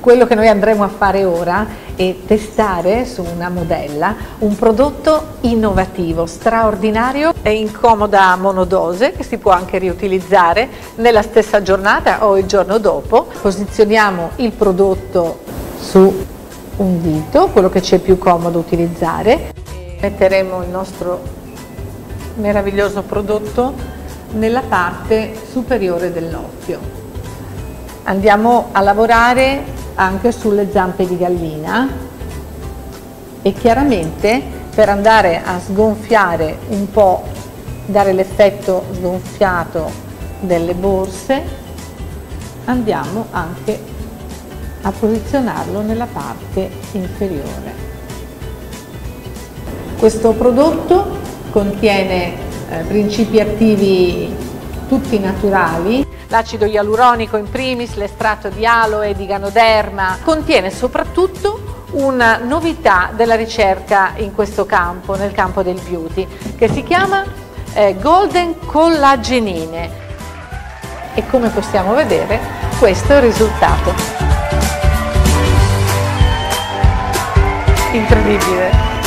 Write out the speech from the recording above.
Quello che noi andremo a fare ora è testare su una modella un prodotto innovativo, straordinario e in comoda monodose che si può anche riutilizzare nella stessa giornata o il giorno dopo. Posizioniamo il prodotto su un dito, quello che ci è più comodo utilizzare. Metteremo il nostro meraviglioso prodotto nella parte superiore dell'occhio. Andiamo a lavorare anche sulle zampe di gallina e chiaramente per andare a sgonfiare un po', dare l'effetto sgonfiato delle borse, andiamo anche a posizionarlo nella parte inferiore. Questo prodotto contiene principi attivi tutti naturali. L'acido ialuronico in primis, l'estratto di aloe, di ganoderma, contiene soprattutto una novità della ricerca in questo campo, nel campo del beauty, che si chiama Golden Collagenine e come possiamo vedere questo è il risultato. Incredibile!